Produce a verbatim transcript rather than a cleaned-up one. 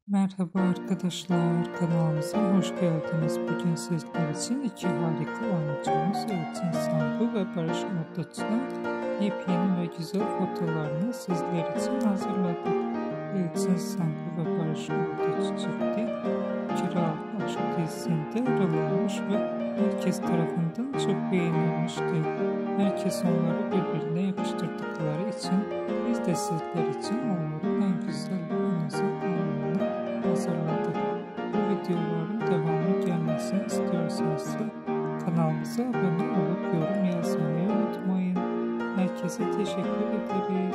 Merhaba arkadaşlar, kanalımıza hoş geldiniz. Bugün sizler için iki harika oyuncumuz Elçin Sangu ve Barış Arduç'tan yepyeni ve güzel fotolarını sizler için hazırladık. Elçin Sangu ve Barış Arduç çifti Kiralık Aşk dizisinde rol almış ve herkes tarafından çok beğenilmişti. Herkes onları birbirine yakıştırdıkları için biz de sizler için onların en güzel ve en özel anlarını hazırladık. Bu videoların devamı gelmesini istiyorsanız kanalımıza abone olup yorum yazmayı unutmayın. Herkese teşekkür ederim.